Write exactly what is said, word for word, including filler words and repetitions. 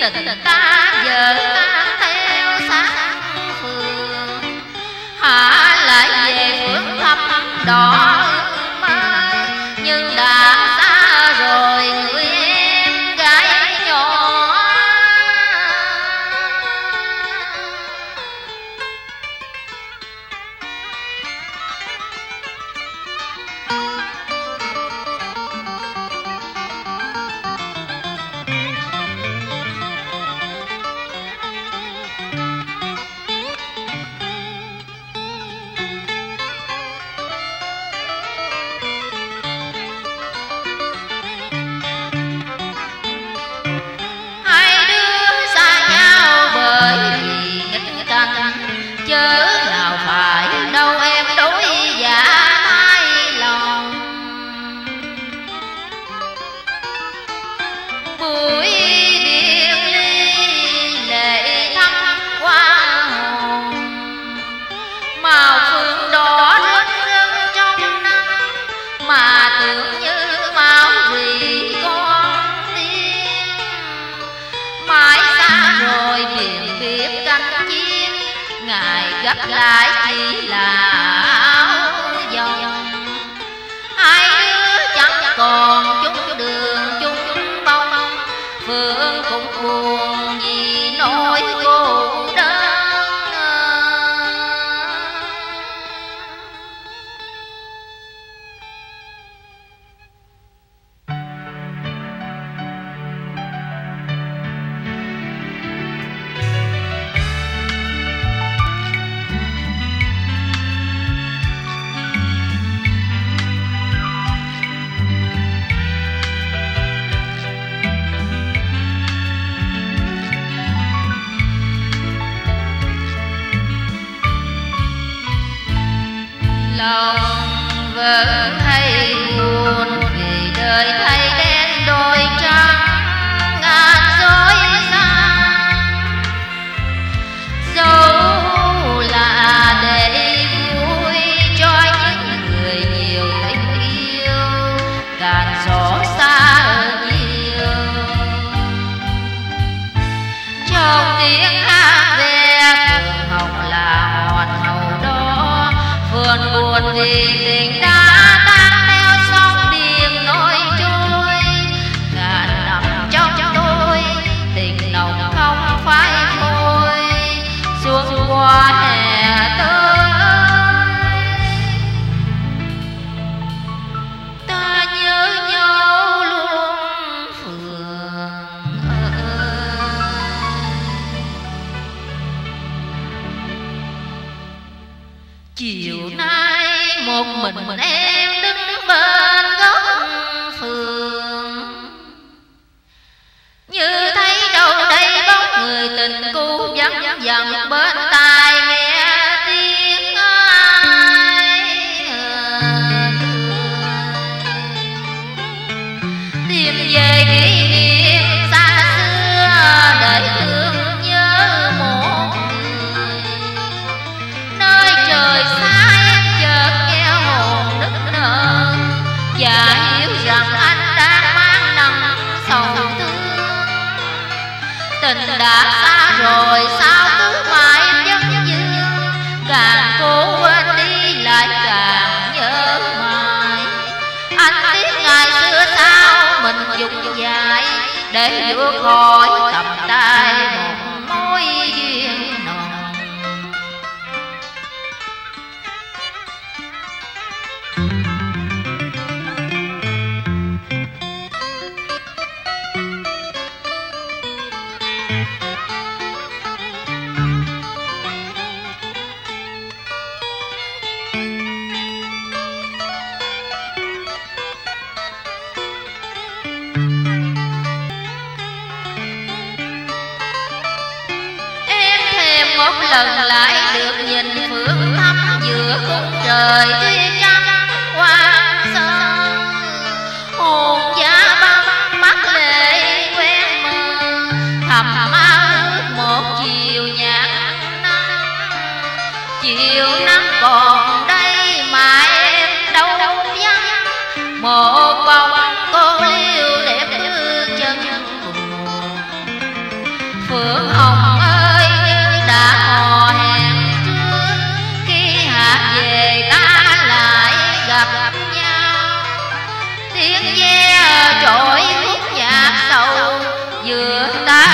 tình ta giờ ta theo sát phường, hả lại về phương thăm đỏ mơ, nhưng đã xa rồi người em gái nhỏ. Chớ nào phải đâu em đối giả thay lòng, buổi biệt ly lệ thăm qua hồn, màu phượng đỏ rớt rớt trong nắng, mà tưởng như máu rì con tim. Mãi xa rồi biển biệt cánh chim, ngài gặp lại chỉ là áo dòng. Hai đứa chẳng còn chung đường chung bông, Phượng cũng buồn vì nỗi cô đơn. Lòng vợ hay buồn vì đời thay đen đôi trắng, ngàn dối gian dẫu là để vui cho những người nhiều tình yêu, càng xót xa nhiều. Trong tiếng hát ve Phượng Hồng là hoàn hậu đó, vườn buồn vì tình đã tan theo sóng biển nổi trôi. Ngàn năm trong tôi tình nồng không phai phôi, xuống qua hè tới ta nhớ nhau luôn Phượng ơi. Chiều nay một mình em đứng bên góc phường, như thấy đâu đây bóng người tình cũ vắng vắng bên tai nghe tiếng ai tìm về kỷ niệm xa xưa để thương nhớ một người. Nơi trời xa em chợt nghe hồn nức nở, và hiểu rằng anh đang mang nặng sầu thương. Tình đã xa rồi sao cứ mãi vẫn vương, càng cố quên đi lại càng nhớ mãi. Anh tiếc ngày xưa sao mình dùng dài để vượt khỏi tầm tay một mối duyên nồng. Một lần lại được nhìn phương thăm giữa khung trời tuyết trắng hoang sơ, hồn giá băng mắt lệ quen mơ, thầm ao ước một chiều nhạt nắng. Chiều nắng còn đây mà em đâu vắng, một bóng cô liêu đẹp bước chân buồn. ta